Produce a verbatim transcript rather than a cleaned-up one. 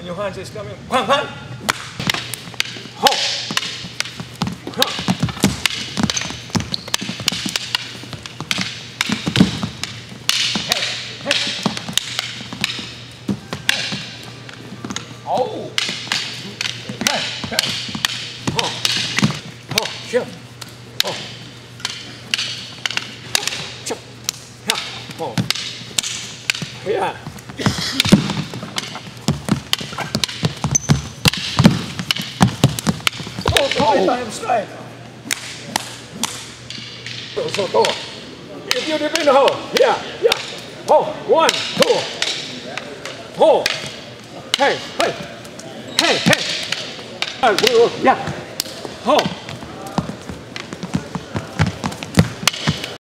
When your hands is coming, bang, bang. Ho. Huh. Hey, hey. Hey. Oh. Hey, hey. Ho. Ho, shift. Ho. Chop. Yeah. Ho. Yeah. Oh, time strike. So, so, go. If you dip in the hole, yeah, yeah. Oh, one, two. Oh, hey, hey, hey, hey. Yeah. Oh.